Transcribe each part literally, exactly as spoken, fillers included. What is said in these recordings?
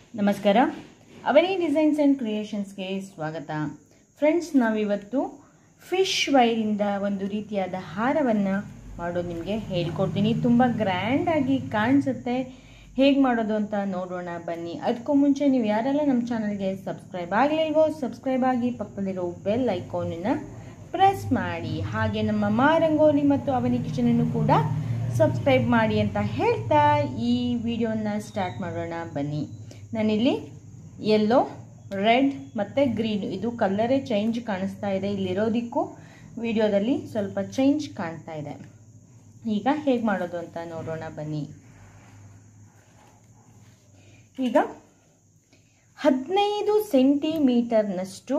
ನಮಸ್ಕಾರ. ಅವನಿ designs and ಕ್ರಿಯೇಷನ್ಸ್ಗೆ ಸ್ವಾಗತ. Friends, ನಾವಿವತ್ತು ಫಿಶ್ ವೈರಿಂದ ಒಂದು ರೀತಿಯಾದ ಹಾರವನ್ನು ಮಾಡೋದು ನಿಮಗೆ ಹೇಳ್ಕೊಡ್ತೀನಿ. ತುಂಬ ಗ್ರ್ಯಾಂಡಾಗಿ ಕಾಣಿಸುತ್ತೆ. ಹೇಗೆ ಮಾಡೋದು ಅಂತ ನೋಡೋಣ ಬನ್ನಿ. ಅದಕ್ಕೂ ಮುಂಚೆ ನೀವು ಯಾರೆಲ್ಲ ನಮ್ಮ ಚಾನಲ್ಗೆ ಸಬ್ಸ್ಕ್ರೈಬ್ ಆಗಲಿಲ್ವೋ ಸಬ್ಸ್ಕ್ರೈಬ್ ಆಗಿ, ಪಕ್ಕದಲ್ಲಿರೋ ಬೆಲ್ ಐಕಾನನ್ನು ಪ್ರೆಸ್ ಮಾಡಿ. ಹಾಗೆ ನಮ್ಮ ಮಾ ರಂಗೋಲಿ ಮತ್ತು ಅವನಿ ಕಿಚನನ್ನು ಕೂಡ ಸಬ್ಸ್ಕ್ರೈಬ್ ಮಾಡಿ ಅಂತ ಹೇಳ್ತಾ ಈ ವಿಡಿಯೋನ ಸ್ಟಾರ್ಟ್ ಮಾಡೋಣ ಬನ್ನಿ. ನಾನಿಲ್ಲಿ ಯೆಲ್ಲೋ, ರೆಡ್ ಮತ್ತು ಗ್ರೀನ್, ಇದು ಕಲರೇ ಚೇಂಜ್ ಕಾಣಿಸ್ತಾ ಇದೆ. ಇಲ್ಲಿರೋದಕ್ಕೂ ವಿಡಿಯೋದಲ್ಲಿ ಸ್ವಲ್ಪ ಚೇಂಜ್ ಕಾಣ್ತಾ ಇದೆ. ಈಗ ಹೇಗೆ ಮಾಡೋದು ಅಂತ ನೋಡೋಣ ಬನ್ನಿ. ಈಗ ಹದಿನೈದು ಸೆಂಟಿಮೀಟರ್ನಷ್ಟು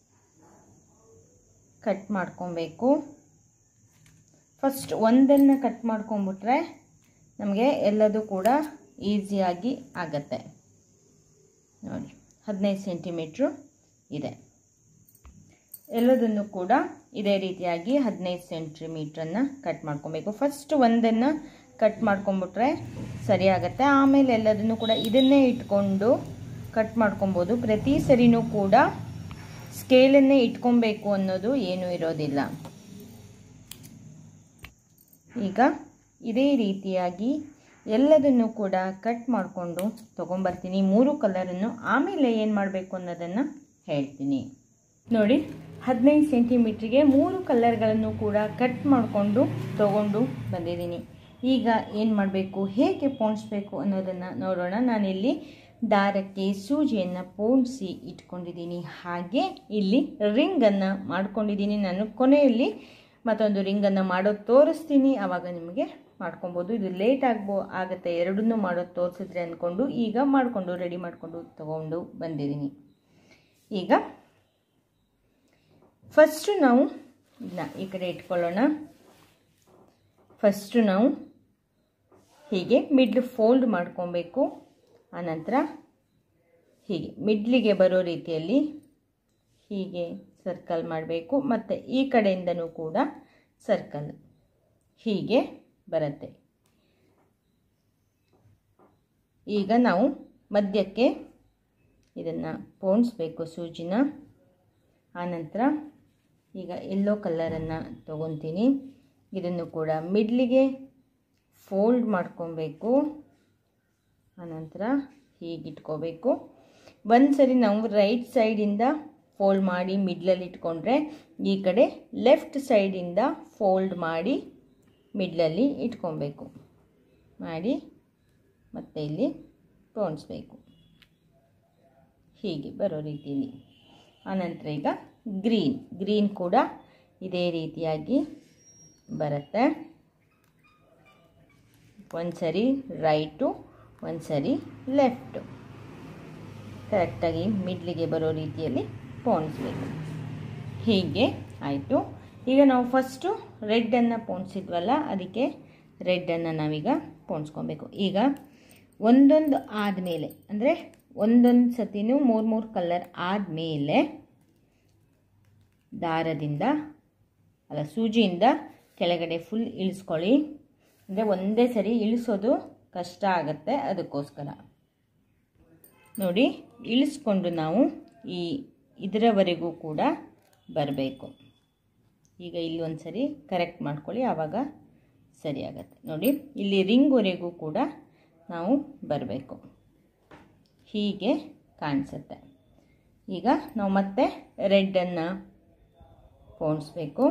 ಕಟ್ ಮಾಡ್ಕೊಬೇಕು. ಫಸ್ಟ್ ಒಂದನ್ನು ಕಟ್ ಮಾಡ್ಕೊಂಬಿಟ್ರೆ ನಮಗೆ ಎಲ್ಲದೂ ಕೂಡ ಈಸಿಯಾಗಿ ಆಗತ್ತೆ. ನೋಡಿ, ಹದಿನೈದು ಸೆಂಟಿಮೀಟ್ರು ಇದೆ. ಎಲ್ಲದನ್ನು ಕೂಡ ಇದೇ ರೀತಿಯಾಗಿ ಹದಿನೈದು ಸೆಂಟಿಮೀಟ್ರನ್ನು ಕಟ್ ಮಾಡ್ಕೊಬೇಕು. ಫಸ್ಟ್ ಒಂದನ್ನು ಕಟ್ ಮಾಡ್ಕೊಂಬಿಟ್ರೆ ಸರಿ ಆಗುತ್ತೆ. ಆಮೇಲೆ ಎಲ್ಲದನ್ನು ಕೂಡ ಇದನ್ನೇ ಇಟ್ಕೊಂಡು ಕಟ್ ಮಾಡ್ಕೊಬೋದು. ಪ್ರತಿ ಸರಿನೂ ಕೂಡ ಸ್ಕೇಲನ್ನೇ ಇಟ್ಕೊಬೇಕು ಅನ್ನೋದು ಏನೂ ಇರೋದಿಲ್ಲ. ಈಗ ಇದೇ ರೀತಿಯಾಗಿ ಎಲ್ಲದನ್ನು ಕೂಡ ಕಟ್ ಮಾಡಿಕೊಂಡು ತೊಗೊಂಬರ್ತೀನಿ, ಮೂರು ಕಲರನ್ನು. ಆಮೇಲೆ ಏನು ಮಾಡಬೇಕು ಅನ್ನೋದನ್ನು ಹೇಳ್ತೀನಿ. ನೋಡಿ, ಹದಿನೈದು ಸೆಂಟಿಮೀಟ್ರಿಗೆ ಮೂರು ಕಲರ್ಗಳನ್ನು ಕೂಡ ಕಟ್ ಮಾಡಿಕೊಂಡು ತೊಗೊಂಡು ಬಂದಿದ್ದೀನಿ. ಈಗ ಏನು ಮಾಡಬೇಕು, ಹೇಗೆ ಪೋಣಿಸ್ಬೇಕು ಅನ್ನೋದನ್ನು ನೋಡೋಣ. ನಾನಿಲ್ಲಿ ದಾರಕ್ಕೆ ಸೂಜಿಯನ್ನು ಪೋಣಿಸಿ ಇಟ್ಕೊಂಡಿದ್ದೀನಿ. ಹಾಗೆ ಇಲ್ಲಿ ರಿಂಗನ್ನು ಮಾಡ್ಕೊಂಡಿದ್ದೀನಿ. ನಾನು ಕೊನೆಯಲ್ಲಿ ಮತ್ತೊಂದು ರಿಂಗನ್ನು ಮಾಡೋದು ತೋರಿಸ್ತೀನಿ, ಆವಾಗ ನಿಮಗೆ ಮಾಡ್ಕೊಬೋದು. ಇದು ಲೇಟ್ ಆಗ್ಬೋ ಆಗುತ್ತೆ ಎರಡನ್ನೂ ಮಾಡೋದು ತೋರಿಸಿದ್ರೆ ಅಂದ್ಕೊಂಡು ಈಗ ಮಾಡಿಕೊಂಡು ರೆಡಿ ಮಾಡಿಕೊಂಡು ತಗೊಂಡು ಬಂದಿದ್ದೀನಿ. ಈಗ ಫಸ್ಟು ನಾವು ಇದನ್ನ ಈ ಕಡೆ ಇಟ್ಕೊಳ್ಳೋಣ. ಫಸ್ಟು ನಾವು ಹೀಗೆ ಮಿಡ್ಲ್ ಫೋಲ್ಡ್ ಮಾಡ್ಕೊಬೇಕು. ಆನಂತರ ಹೀಗೆ ಮಿಡ್ಲಿಗೆ ಬರೋ ರೀತಿಯಲ್ಲಿ ಹೀಗೆ ಸರ್ಕಲ್ ಮಾಡಬೇಕು. ಮತ್ತು ಈ ಕಡೆಯಿಂದನೂ ಕೂಡ ಸರ್ಕಲ್ ಹೀಗೆ ಬರುತ್ತೆ. ಈಗ ನಾವು ಮಧ್ಯಕ್ಕೆ ಇದನ್ನು ಪೋಣಿಸ್ಬೇಕು ಸೂಜಿನ. ಆನಂತರ ಈಗ ಯೆಲ್ಲೋ ಕಲರನ್ನು ತಗೊತೀನಿ. ಇದನ್ನು ಕೂಡ ಮಿಡ್ಲಿಗೆ ಫೋಲ್ಡ್ ಮಾಡ್ಕೊಬೇಕು. ಆನಂತರ ಹೀಗಿಟ್ಕೋಬೇಕು. ಒಂದು ಸರಿ ನಾವು ರೈಟ್ ಸೈಡಿಂದ ಫೋಲ್ಡ್ ಮಾಡಿ ಮಿಡ್ಲಲ್ಲಿ ಇಟ್ಕೊಂಡ್ರೆ ಈ ಕಡೆ ಲೆಫ್ಟ್ ಸೈಡಿಂದ ಫೋಲ್ಡ್ ಮಾಡಿ ಮಿಡ್ಲಲ್ಲಿ ಇಟ್ಕೊಬೇಕು. ಮಾಡಿ ಮತ್ತೆ ಇಲ್ಲಿ ಪೋಣಿಸ್ಬೇಕು ಹೀಗೆ ಬರೋ ರೀತಿಯಲ್ಲಿ. ಆನಂತರ ಈಗ ಗ್ರೀನ್ ಗ್ರೀನ್ ಕೂಡ ಇದೇ ರೀತಿಯಾಗಿ ಬರುತ್ತೆ. ಒಂದು ಸರಿ ರೈಟು, ಒಂದು ಸರಿ ಲೆಫ್ಟು, ಕರೆಕ್ಟಾಗಿ ಮಿಡ್ಲಿಗೆ ಬರೋ ರೀತಿಯಲ್ಲಿ ಪೋಣಿಸ್ಬೇಕು. ಹೀಗೆ ಆಯಿತು. ಈಗ ನಾವು ಫಸ್ಟು ರೆಡ್ಡನ್ನು ಪೋಣಿಸಿದ್ವಲ್ಲ, ಅದಕ್ಕೆ ರೆಡ್ಡನ್ನು ನಾವೀಗ ಪೋಣಿಸ್ಕೊಬೇಕು. ಈಗ ಒಂದೊಂದು ಆದಮೇಲೆ, ಅಂದರೆ ಒಂದೊಂದು ಸತಿನೂ ಮೂರು ಮೂರು ಕಲರ್ ಆದಮೇಲೆ ದಾರದಿಂದ ಅಲ್ಲ ಸೂಜಿಯಿಂದ ಕೆಳಗಡೆ ಫುಲ್ ಇಳಿಸ್ಕೊಳ್ಳಿ. ಅಂದರೆ ಒಂದೇ ಸರಿ ಇಳಿಸೋದು ಕಷ್ಟ ಆಗುತ್ತೆ, ಅದಕ್ಕೋಸ್ಕರ ನೋಡಿ ಇಳಿಸ್ಕೊಂಡು ನಾವು ಈ ಇದರವರೆಗೂ ಕೂಡ ಬರಬೇಕು. ಈಗ ಇಲ್ಲಿ ಒಂದು ಸರಿ ಕರೆಕ್ಟ್ ಮಾಡ್ಕೊಳ್ಳಿ, ಆವಾಗ ಸರಿ ಆಗುತ್ತೆ. ನೋಡಿ, ಇಲ್ಲಿ ರಿಂಗ್ವರೆಗೂ ಕೂಡ ನಾವು ಬರಬೇಕು. ಹೀಗೆ ಕಾಣಿಸುತ್ತೆ. ಈಗ ನಾವು ಮತ್ತೆ ರೆಡ್ಡನ್ನು ಪೋಣಿಸ್ಬೇಕು.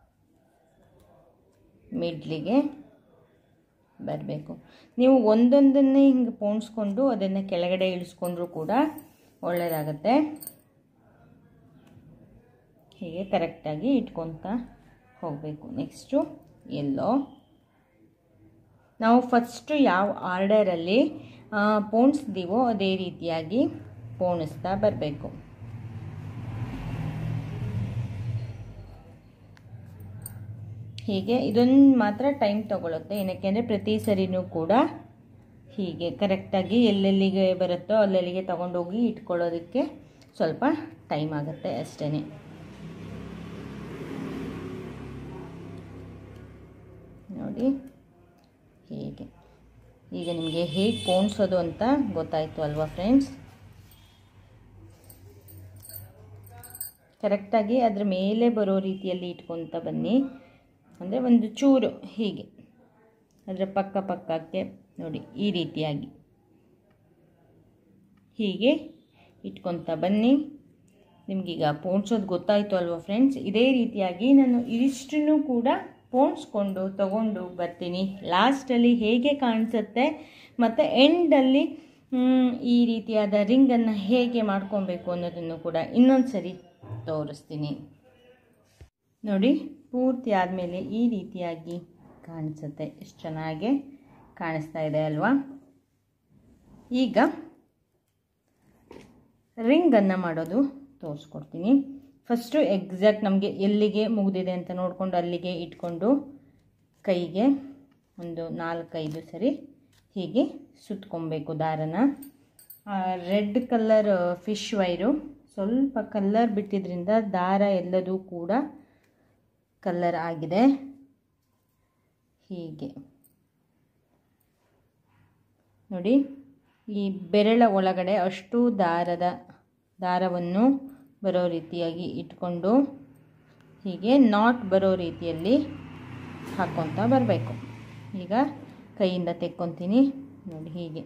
ಮಿಡ್ಲಿಗೆ ಬರಬೇಕು. ನೀವು ಒಂದೊಂದನ್ನೇ ಹಿಂಗೆ ಪೋಣಿಸ್ಕೊಂಡು ಅದನ್ನು ಕೆಳಗಡೆ ಇಳಿಸ್ಕೊಂಡ್ರೂ ಕೂಡ ಒಳ್ಳೆಯದಾಗತ್ತೆ. ಹೀಗೆ ಕರೆಕ್ಟಾಗಿ ಇಟ್ಕೊತಾ ಹೋಗಬೇಕು. Next yellow. ನಾವು ಫಸ್ಟು ಯಾವ ಆರ್ಡರಲ್ಲಿ ಪೋಣಿಸ್ತೀವೋ ಅದೇ ರೀತಿಯಾಗಿ ಪೋಣಿಸ್ತಾ ಬರಬೇಕು. ಹೀಗೆ ಇದೊಂದು ಮಾತ್ರ ಟೈಮ್ ತಗೊಳುತ್ತೆ. ಏನಕ್ಕೆ ಅಂದರೆ ಪ್ರತಿ ಸರಿನೂ ಕೂಡ ಹೀಗೆ ಕರೆಕ್ಟಾಗಿ ಎಲ್ಲೆಲ್ಲಿಗೆ ಬರುತ್ತೋ ಅಲ್ಲೆಲ್ಲಿಗೆ ತಗೊಂಡೋಗಿ ಇಟ್ಕೊಳ್ಳೋದಕ್ಕೆ ಸ್ವಲ್ಪ ಟೈಮ್ ಆಗುತ್ತೆ ಅಷ್ಟೇ. ನೋಡಿ ಹೀಗೆ. ಈಗ ನಿಮಗೆ ಹೇಗೆ ಪೋಣಿಸೋದು ಅಂತ ಗೊತ್ತಾಯಿತು ಅಲ್ವಾ ಫ್ರೆಂಡ್ಸ್. ಕರೆಕ್ಟಾಗಿ ಅದರ ಮೇಲೆ ಬರೋ ರೀತಿಯಲ್ಲಿ ಇಟ್ಕೊತ ಬನ್ನಿ. ಅಂದರೆ ಒಂದು ಚೂರು ಹೀಗೆ ಅದರ ಪಕ್ಕ ಪಕ್ಕಕ್ಕೆ ನೋಡಿ ಈ ರೀತಿಯಾಗಿ ಹೀಗೆ ಇಟ್ಕೊತ ಬನ್ನಿ. ನಿಮಗೀಗ ಪೋಣಿಸೋದು ಗೊತ್ತಾಯಿತು ಅಲ್ವಾ ಫ್ರೆಂಡ್ಸ್? ಇದೇ ರೀತಿಯಾಗಿ ನಾನು ಇದಿಷ್ಟನ್ನು ಕೂಡ ಪೋಣಿಸ್ಕೊಂಡು ತಗೊಂಡು ಬರ್ತೀನಿ. ಲಾಸ್ಟಲ್ಲಿ ಹೇಗೆ ಕಾಣಿಸುತ್ತೆ ಮತ್ತು ಎಂಡಲ್ಲಿ ಈ ರೀತಿಯಾದ ರಿಂಗನ್ನು ಹೇಗೆ ಮಾಡ್ಕೊಬೇಕು ಅನ್ನೋದನ್ನು ಕೂಡ ಇನ್ನೊಂದು ಸರಿ ತೋರಿಸ್ತೀನಿ. ನೋಡಿ, ಪೂರ್ತಿ ಆದಮೇಲೆ ಈ ರೀತಿಯಾಗಿ ಕಾಣಿಸುತ್ತೆ. ಎಷ್ಟು ಚೆನ್ನಾಗಿ ಕಾಣಿಸ್ತಾ ಇದೆ ಅಲ್ವಾ? ಈಗ ರಿಂಗನ್ನು ಮಾಡೋದು ತೋರಿಸ್ಕೊಡ್ತೀನಿ. ಫಸ್ಟು ಎಕ್ಸಾಕ್ಟ್ ನಮಗೆ ಎಲ್ಲಿಗೆ ಮುಗಿದಿದೆ ಅಂತ ನೋಡಿಕೊಂಡು ಅಲ್ಲಿಗೆ ಇಟ್ಕೊಂಡು ಕೈಗೆ ಒಂದು ನಾಲ್ಕೈದು ಸರಿ ಹೀಗೆ ಸುತ್ಕೊಬೇಕು ದಾರನ. ರೆಡ್ ಕಲರ್ ಫಿಶ್ ವೈರು ಸ್ವಲ್ಪ ಕಲ್ಲರ್ ಬಿಟ್ಟಿದ್ರಿಂದ ದಾರ ಎಲ್ಲದೂ ಕೂಡ ಕಲ್ಲರ್ ಆಗಿದೆ. ಹೀಗೆ ನೋಡಿ, ಈ ಬೆರಳ ಒಳಗಡೆ ಅಷ್ಟು ದಾರದ ದಾರವನ್ನು ಬರೋ ರೀತಿಯಾಗಿ ಇಟ್ಕೊಂಡು ಹೀಗೆ ನಾಟ್ ಬರೋ ರೀತಿಯಲ್ಲಿ ಹಾಕ್ಕೊತ ಬರಬೇಕು. ಈಗ ಕೈಯಿಂದ ತೆಕ್ಕೊತೀನಿ ನೋಡಿ. ಹೀಗೆ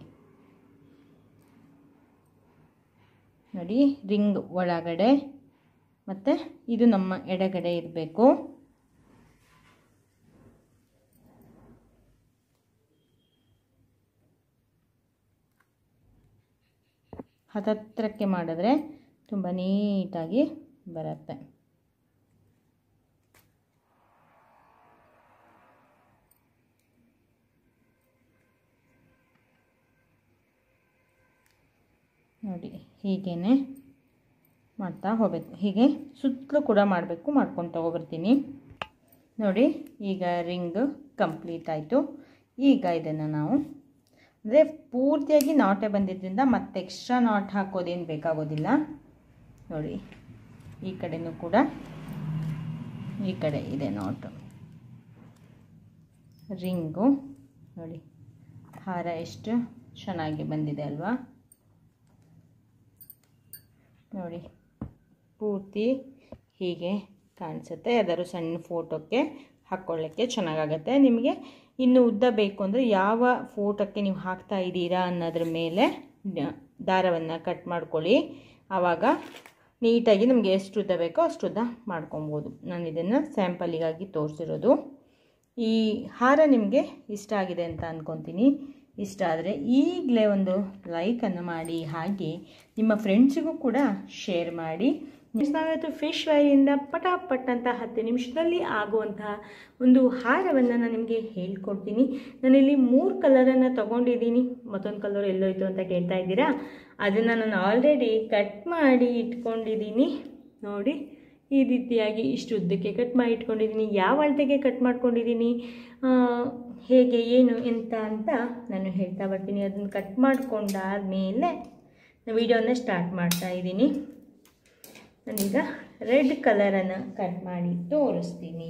ನೋಡಿ, ರಿಂಗ್ ಒಳಗಡೆ ಮತ್ತು ಇದು ನಮ್ಮ ಎಡಗಡೆ ಇರಬೇಕು. ಹತ್ತತ್ರಕ್ಕೆ ಮಾಡಿದ್ರೆ ತುಂಬ ನೀಟಾಗಿ ಬರುತ್ತೆ. ನೋಡಿ, ಹೀಗೇ ಮಾಡ್ತಾ ಹೋಗಬೇಕು. ಹೀಗೆ ಸುತ್ತಲೂ ಕೂಡ ಮಾಡಬೇಕು. ಮಾಡ್ಕೊಂಡು ತಗೊಬರ್ತೀನಿ ನೋಡಿ. ಈಗ ರಿಂಗ್ ಕಂಪ್ಲೀಟ್ ಆಯಿತು. ಈಗ ಇದನ್ನು ನಾವು ಅಂದರೆ ಪೂರ್ತಿಯಾಗಿ ನಾಟೇ ಬಂದಿದ್ದರಿಂದ ಮತ್ತೆ ಎಕ್ಸ್ಟ್ರಾ ನಾಟ್ ಹಾಕೋದೇನು ಬೇಕಾಗೋದಿಲ್ಲ. ನೋಡಿ, ಈ ಕಡೆನೂ ಕೂಡ ಈ ಕಡೆ ಇದೆ ನಾಟು. ರಿಂಗು ನೋಡಿ, ಹಾರ ಎಷ್ಟು ಚೆನ್ನಾಗಿ ಬಂದಿದೆ ಅಲ್ವಾ? ನೋಡಿ, ಪೂರ್ತಿ ಹೀಗೆ ಕಾಣಿಸುತ್ತೆ. ಯಾವ್ದಾದ್ರು ಸಣ್ಣ ಫೋಟೋಕ್ಕೆ ಹಾಕ್ಕೊಳ್ಳೋಕ್ಕೆ ಚೆನ್ನಾಗಾಗತ್ತೆ. ನಿಮಗೆ ಇನ್ನು ಉದ್ದ ಬೇಕು ಅಂದರೆ ಯಾವ ಫೋಟೋಕ್ಕೆ ನೀವು ಹಾಕ್ತಾ ಇದ್ದೀರಾ ಅನ್ನೋದ್ರ ಮೇಲೆ ದಾರವನ್ನು ಕಟ್ ಮಾಡ್ಕೊಳ್ಳಿ. ಆವಾಗ ನೀಟಾಗಿ ನಮಗೆ ಎಷ್ಟು ಉದ್ದ ಬೇಕೋ ಅಷ್ಟು ಉದ್ದ ಮಾಡ್ಕೊಬೋದು. ನಾನು ಇದನ್ನು ಸ್ಯಾಂಪಲಿಗಾಗಿ ತೋರಿಸಿರೋದು. ಈ ಹಾರ ನಿಮಗೆ ಇಷ್ಟ ಆಗಿದೆ ಅಂತ ಅಂದ್ಕೊತೀನಿ. ಇಷ್ಟ ಆದರೆ ಈಗಲೇ ಒಂದು ಲೈಕನ್ನು ಮಾಡಿ, ಹಾಗೆ ನಿಮ್ಮ ಫ್ರೆಂಡ್ಸಿಗೂ ಕೂಡ ಶೇರ್ ಮಾಡಿ. ನಾವಿವತ್ತು ಫಿಶ್ ವೈರಿಂದ ಪಟಾಪಟ್ ಅಂತ ಹತ್ತು ನಿಮಿಷದಲ್ಲಿ ಆಗುವಂತಹ ಒಂದು ಹಾರವನ್ನು ನಾನು ನಿಮಗೆ ಹೇಳ್ಕೊಡ್ತೀನಿ. ನಾನಿಲ್ಲಿ ಮೂರು ಕಲರನ್ನು ತೊಗೊಂಡಿದ್ದೀನಿ. ಮತ್ತೊಂದು ಕಲರ್ ಎಲ್ಲೋಯ್ತು ಅಂತ ಕೇಳ್ತಾ ಇದ್ದೀರಾ? ಅದನ್ನು ನಾನು ಆಲ್ರೆಡಿ ಕಟ್ ಮಾಡಿ ಇಟ್ಕೊಂಡಿದ್ದೀನಿ. ನೋಡಿ, ಈ ರೀತಿಯಾಗಿ ಇಷ್ಟು ಉದ್ದಕ್ಕೆ ಕಟ್ ಮಾಡಿ ಇಟ್ಕೊಂಡಿದ್ದೀನಿ. ಯಾವ ಅಳತೆಗೆ ಕಟ್ ಮಾಡ್ಕೊಂಡಿದ್ದೀನಿ, ಹೇಗೆ ಏನು ಎಂತ ಅಂತ ನಾನು ಹೇಳ್ತಾ ಬರ್ತೀನಿ. ಅದನ್ನು ಕಟ್ ಮಾಡಿಕೊಂಡಾದ್ಮೇಲೆ ನಾನು ವಿಡಿಯೋನ ಸ್ಟಾರ್ಟ್ ಮಾಡ್ತಾ ಇದ್ದೀನಿ. ನಾನೀಗ ರೆಡ್ ಕಲರನ್ನು ಕಟ್ ಮಾಡಿ ತೋರಿಸ್ತೀನಿ.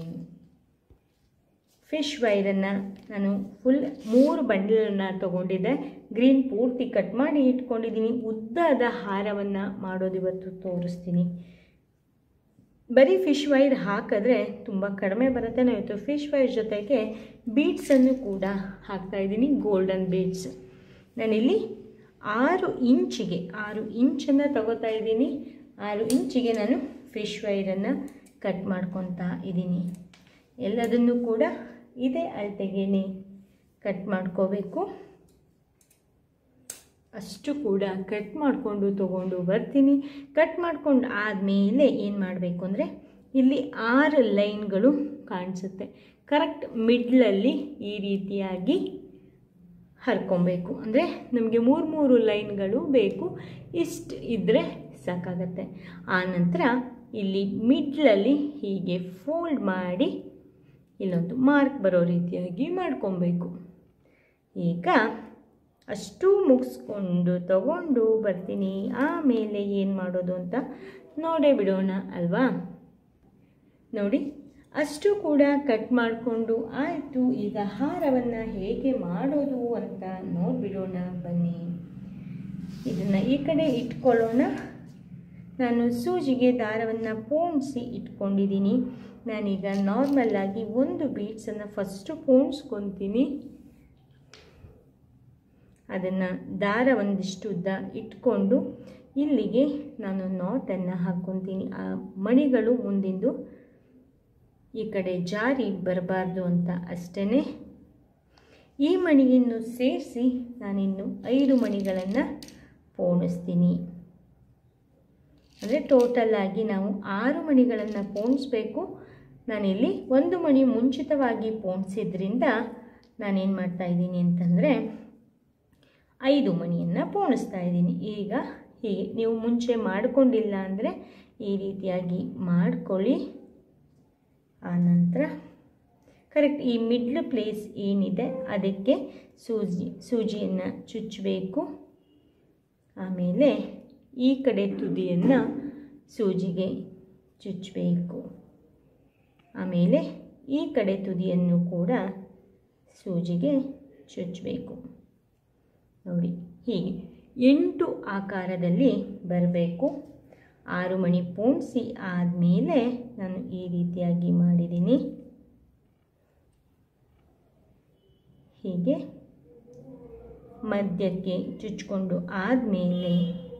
ಫಿಶ್ ವೈರನ್ನು ನಾನು ಫುಲ್ ಮೂರು ಬಂಡಲನ್ನು ತೊಗೊಂಡಿದ್ದೆ. ಗ್ರೀನ್ ಪೂರ್ತಿ ಕಟ್ ಮಾಡಿ ಇಟ್ಕೊಂಡಿದ್ದೀನಿ. ಉದ್ದದ ಹಾರವನ್ನು ಮಾಡೋದು ಇವತ್ತು ತೋರಿಸ್ತೀನಿ. ಬರೀ ಫಿಶ್ ವೈರ್ ಹಾಕಿದ್ರೆ ತುಂಬ ಕಡಿಮೆ ಬರುತ್ತೆ. ನಾನು ಇವತ್ತು ಫಿಶ್ ವೈರ್ ಜೊತೆಗೆ ಬೀಡ್ಸನ್ನು ಕೂಡ ಹಾಕ್ತಾಯಿದ್ದೀನಿ, ಗೋಲ್ಡನ್ ಬೀಡ್ಸ್. ನಾನಿಲ್ಲಿ ಆರು ಇಂಚಿಗೆ ಆರು ಇಂಚನ್ನು ತಗೋತಾ ಇದ್ದೀನಿ. ಆರು ಇಂಚಿಗೆ ನಾನು ಫಿಶ್ ವೈರನ್ನು ಕಟ್ ಮಾಡ್ಕೊತಾ ಇದ್ದೀನಿ. ಎಲ್ಲದನ್ನು ಕೂಡ ಇದೇ ಅಳತೆಗೇ ಕಟ್ ಮಾಡ್ಕೋಬೇಕು. ಅಷ್ಟು ಕೂಡ ಕಟ್ ಮಾಡಿಕೊಂಡು ತೊಗೊಂಡು ಬರ್ತೀನಿ. ಕಟ್ ಮಾಡ್ಕೊಂಡು ಆದಮೇಲೆ ಏನು ಮಾಡಬೇಕು ಅಂದರೆ, ಇಲ್ಲಿ ಆರು ಲೈನ್ಗಳು ಕಾಣಿಸುತ್ತೆ. ಕರೆಕ್ಟ್ ಮಿಡ್ಲಲ್ಲಿ ಈ ರೀತಿಯಾಗಿ ಹರ್ಕೊಬೇಕು. ಅಂದರೆ ನಮಗೆ ಮೂರು ಮೂರು ಲೈನ್ಗಳು ಬೇಕು. ಇಷ್ಟು ಇದ್ದರೆ ಸಾಕಾಗತ್ತೆ. ಆನಂತರ ಇಲ್ಲಿ ಮಿಡ್ಲಲ್ಲಿ ಹೀಗೆ ಫೋಲ್ಡ್ ಮಾಡಿ ಇಲ್ಲೊಂದು ಮಾರ್ಕ್ ಬರೋ ರೀತಿಯಾಗಿ ಮಾಡ್ಕೊಬೇಕು. ಈಗ ಅಷ್ಟು ಮುಗಿಸ್ಕೊಂಡು ತಗೊಂಡು ಬರ್ತೀನಿ. ಆಮೇಲೆ ಏನು ಮಾಡೋದು ಅಂತ ನೋಡೇ ಬಿಡೋಣ ಅಲ್ವಾ? ನೋಡಿ, ಅಷ್ಟು ಕೂಡ ಕಟ್ ಮಾಡಿಕೊಂಡು ಆಯಿತು. ಈಗ ಹಾರವನ್ನು ಹೇಗೆ ಮಾಡೋದು ಅಂತ ನೋಡಿಬಿಡೋಣ ಬನ್ನಿ. ಇದನ್ನು ಈ ಕಡೆ ಇಟ್ಕೊಳ್ಳೋಣ. ನಾನು ಸೂಜಿಗೆ ದಾರವನ್ನು ಪೋಣಿಸಿ ಇಟ್ಕೊಂಡಿದ್ದೀನಿ. ನಾನೀಗ ನಾರ್ಮಲ್ಲಾಗಿ ಒಂದು ಬೀಡ್ಸನ್ನು ಫಸ್ಟು ಪೋಣಿಸ್ಕೊತೀನಿ. ಅದನ್ನು ದಾರ ಒಂದಿಷ್ಟು ಉದ್ದ ಇಟ್ಕೊಂಡು ಇಲ್ಲಿಗೆ ನಾನು ನಾಟನ್ನು ಹಾಕ್ಕೊತೀನಿ. ಆ ಮಣಿಗಳು ಮುಂದಿಂದು ಈ ಕಡೆ ಜಾರಿ ಬರಬಾರ್ದು ಅಂತ ಅಷ್ಟೇ. ಈ ಮಣಿಯನ್ನು ಸೇರಿಸಿ ನಾನಿನ್ನು ಐದು ಮಣಿಗಳನ್ನು ಪೋಣಿಸ್ತೀನಿ. ಅಂದರೆ ಟೋಟಲ್ಲಾಗಿ ನಾವು ಆರು ಮಣಿಗಳನ್ನು ಪೋಣಿಸ್ಬೇಕು. ನಾನಿಲ್ಲಿ ಒಂದು ಮಣಿ ಮುಂಚಿತವಾಗಿ ಪೋಣಿಸಿದ್ರಿಂದ ನಾನೇನು ಮಾಡ್ತಾಯಿದ್ದೀನಿ ಅಂತಂದರೆ ಐದು ಮಣಿಯನ್ನು ಪೋಣಿಸ್ತಾ ಇದ್ದೀನಿ. ಈಗ ಹೀಗೆ ನೀವು ಮುಂಚೆ ಮಾಡಿಕೊಂಡಿಲ್ಲ ಅಂದರೆ ಈ ರೀತಿಯಾಗಿ ಮಾಡ್ಕೊಳ್ಳಿ. ಆನಂತರ ಕರೆಕ್ಟ್ ಈ ಮಿಡ್ಲ್ ಪ್ಲೇಸ್ ಏನಿದೆ ಅದಕ್ಕೆ ಸೂಜಿ ಸೂಜಿಯನ್ನು ಚುಚ್ಚಬೇಕು. ಆಮೇಲೆ ಈ ಕಡೆ ತುದಿಯನ್ನು ಸೂಜಿಗೆ ಚುಚ್ಚಬೇಕು. ಆಮೇಲೆ ಈ ಕಡೆ ತುದಿಯನ್ನು ಕೂಡ ಸೂಜಿಗೆ ಚುಚ್ಚಬೇಕು. ನೋಡಿ, ಹೀಗೆ ಎಂಟು ಆಕಾರದಲ್ಲಿ ಬರಬೇಕು. ಆರು ಮಣಿ ಪೋಣಿಸಿ ಆದಮೇಲೆ ನಾನು ಈ ರೀತಿಯಾಗಿ ಮಾಡಿದ್ದೀನಿ. ಹೀಗೆ ಮಧ್ಯಕ್ಕೆ ಚುಚ್ಚಿಕೊಂಡು ಆದಮೇಲೆ